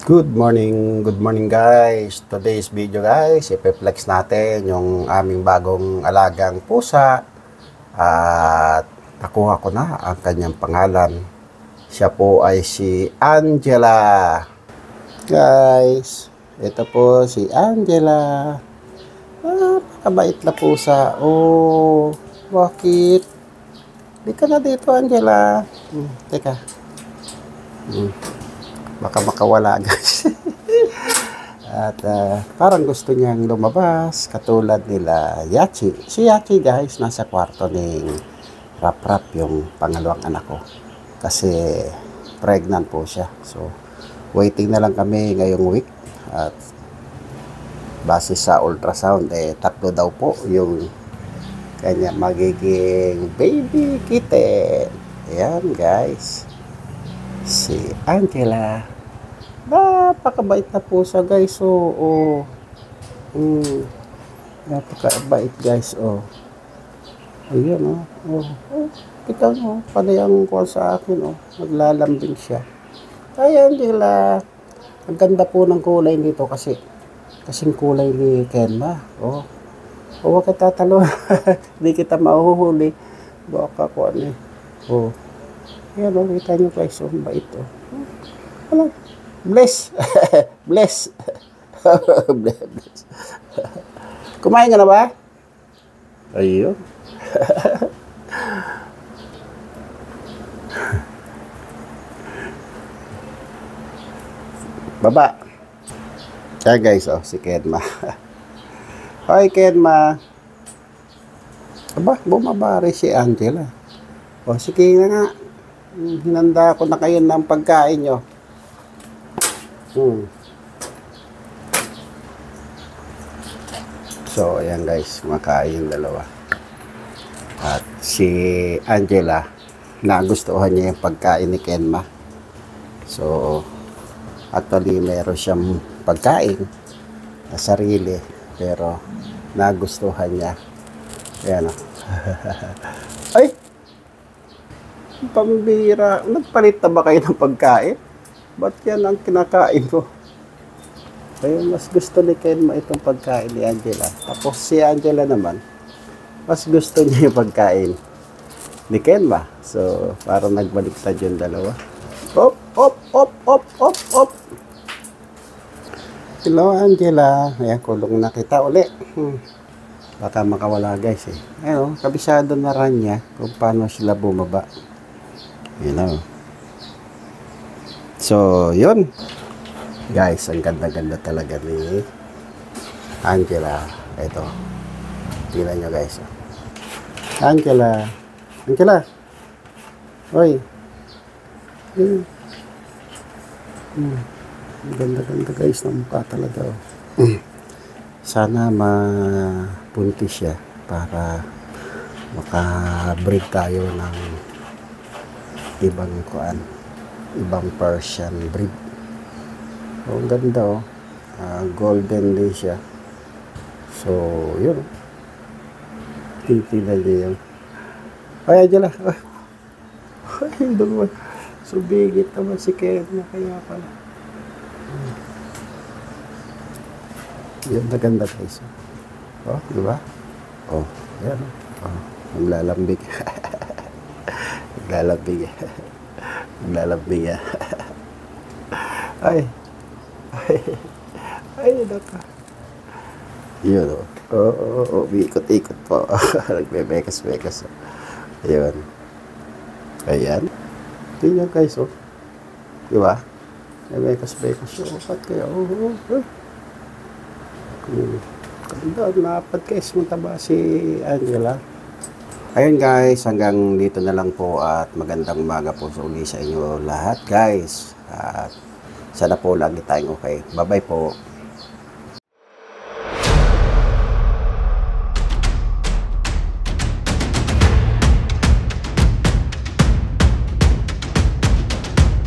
Good morning guys. Today's video guys, ipe-flex natin yung aming bagong alagang pusa at nakuha ko na ang kanyang pangalan. Siya po ay si Angela. Guys, ito po si Angela. Napakabait na pusa. Oh, bakit? Di ka na dito, Angela. Teka. Baka makawala guys. At parang gusto niyang lumabas katulad nila Yachi. Si Yachi guys nasa kwarto ni Rap Rap, yung pangalawang anak ko, kasi pregnant po siya. So waiting na lang kami ngayong week at base sa ultrasound tatlo daw po yung kanya magiging baby kitten. Ayan guys, si Angela. Napakabait na pusa guys. Napakabait guys. Ayun kita mo, panay ang kuha sa akin. Naglalambing siya. Ay Angela, ang ganda po ng kulay nito kasing kulay ni Kenma. Huwag ka tatalo. Hindi kita mahuhuli. Baka ko ano Ayan kita nyo guys. Bait Alam, bless. Bless. Bless. Kumain ka na ba? Ayun. Baba. Kaya guys, si Kenma. Hi Kenma. Aba, bumaba rin si Angela. Sige na nga. Hinanda ko na kayo ng pagkain nyo. So, ayan guys, kumakain yung dalawa. At si Angela, nagustuhan niya yung pagkain ni Kenma. So, actually, meron siyang pagkain na sarili, pero nagustuhan niya. Ayan Ay! Pambira. Nagpalit na ba kayo ng pagkain? Ba't yan ang kinakain ko? Ayun, mas gusto ni Kenma itong pagkain ni Angela. Tapos si Angela naman, mas gusto niya yung pagkain ni Kenma. So, parang nagbaliktad yung dalawa. Op! Hello Angela. Ayan, kulong na kita uli. Baka makawala guys Ayun, kabisado na rin niya kung paano sila bumaba. So, yun. Guys, ang ganda-ganda talaga ni Angela. Ito. Tingnan nyo guys. Angela. Oy. Ganda-ganda guys ng mukha talaga. Sana mapunti siya para maka-breed tayo ng ibang Persian breed. Ang ganda golden din siya. So, yun. Titignan niyo yun. Ay, Angela. Ay, doon. Subigit naman si Kenma, kaya pala. Yan na ganda guys. Diba? Yan. Maglalambig. Maglalambig. Ay, naka. Yun ikot-ikot po. Nagbebekas-bekas. Ayun. Ayan. Tingnan guys, diba? Nagbebekas-bekas. Ba't kaya? Ganda, napad guys. Mataba si Angela. Ayun guys, hanggang dito na lang po at magandang umaga po sa uli sa inyo lahat guys. At sana po lagi tayong okay. Bye bye po.